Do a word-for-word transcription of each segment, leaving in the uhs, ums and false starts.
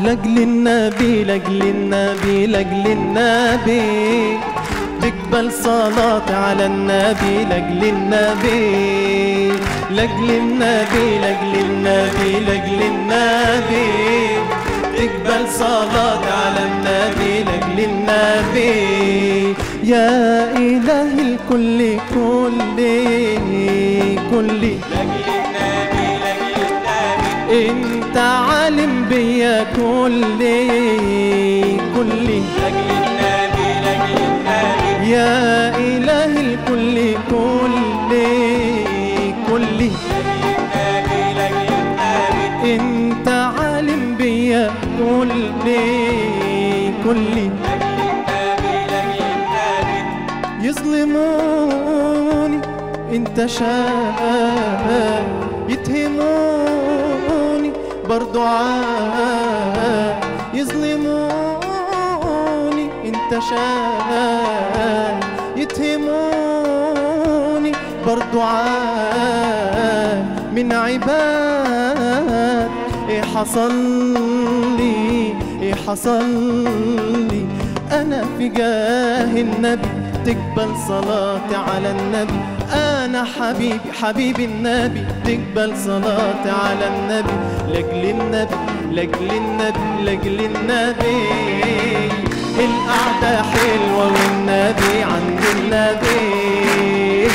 لأجل النبي لأجل النبي لأجل النبي تقبل صلاتي على النبي لأجل النبي لأجل النبي لأجل النبي لأجل النبي تقبل صلاتي على النبي لأجل النبي. يا إله الكل كلي كلي لأجل النبي لأجل النبي انت عالم بيا كلي كلي لأجل النبي لأجل النبي يا إله الكل كلي كلي لأجل النبي لأجل النبي انت عالم بيا كلي كلي لأجل النبي لأجل النبي يظلموني انت شايف يتهموني برضو عاد يظلموني انت شايف يتهموني برضو عاد من عباد ايه حصل لي ايه حصل لي انا في جاه النبي تقبل صلاتي على النبي انا حبيبي حبيبي النبي تقبل صلاتي على النبي لاجل النبي لاجل النبي لاجل النبي القعده حلوه والنبي عند النبي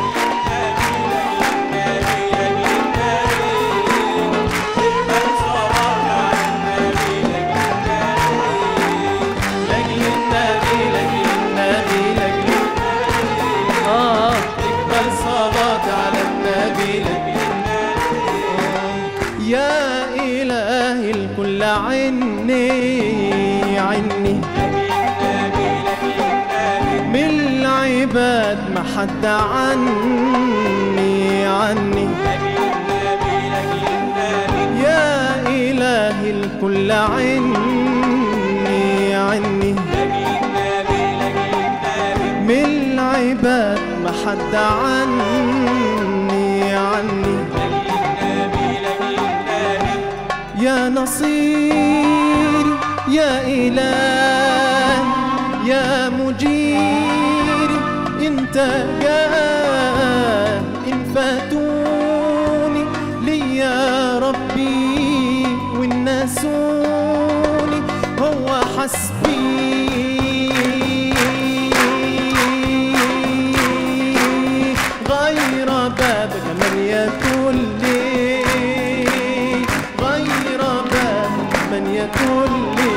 يا إله الكل عني عني من العباد ما حد عني عني يا إله الكل عني عني من العباد ما حد عني عني يا نصيري يا إلهي يا مجيري انت جاه ان فاتوني لي يا ربي والناسوني هو حسبي غير بابك من يتولي كلي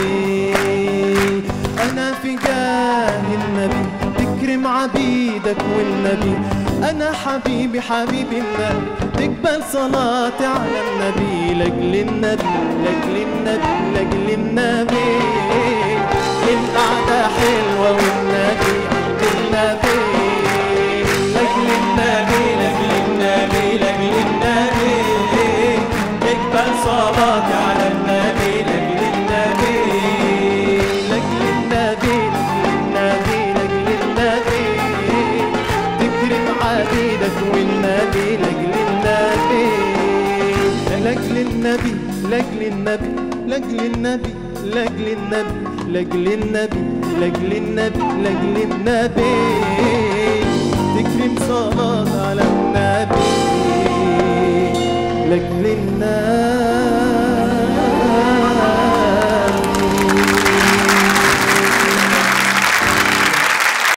أنا في جاه النبي تكرم عبيدك والنبي أنا حبيبي حبيبي النبي تقبل صلاتي على النبي لأجل النبي لأجل النبي لأجل النبي القعدة حلوة والنبي عند النبي لأجل النبي لأجل النبي لأجل النبي تقبل صلاتي على النبي لأجل النبي لأجل النبي لأجل النبي لأجل النبي تكرم عبيدك والنبي لأجل النبي لأجل النبي لأجل النبي لأجل النبي لأجل النبي لأجل النبي لأجل النبي لأجل النبي